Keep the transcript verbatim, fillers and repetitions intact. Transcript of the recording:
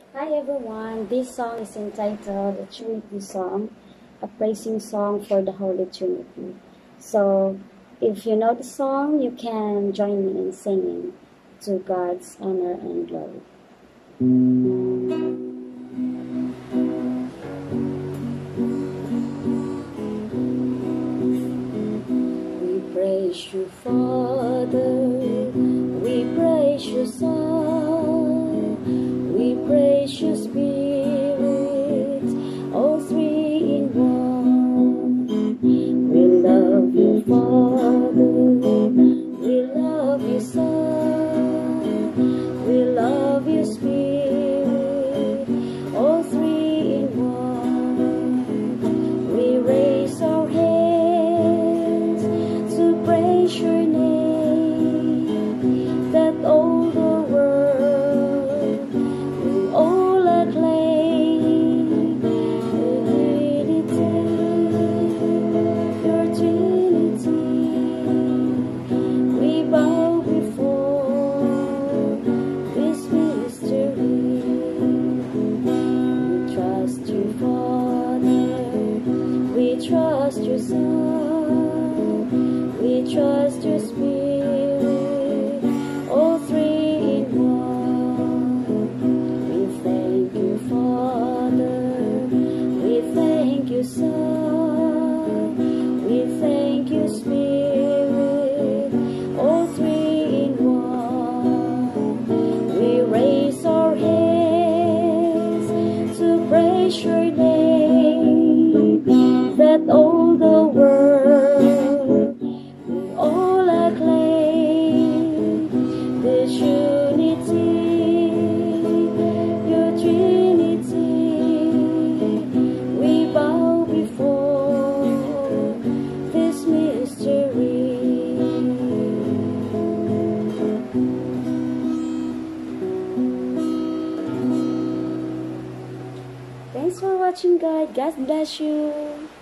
Hi everyone, this song is entitled The Trinity Song, a praising song for the Holy Trinity. So, if you know the song, you can join me in singing to God's honor and glory. We praise you, Father, we praise you, Son, we praise you, Spirit, all three in one. We love you, Father, we love you, Son, we love you, Spirit, all three in one. We raise our hands to praise your name, that all the world will all acclaim your Trinity. We bow before this mystery. We trust you, Father, we trust your Son, we trust your Spirit, all three in one. We thank you, Father, we thank you, Son, we thank you, Spirit, all three in one. We raise our hands to praise your name, that all the world will all acclaim the Trinity, your Trinity. We bow before this mystery. Thanks for watching, guys. God bless you.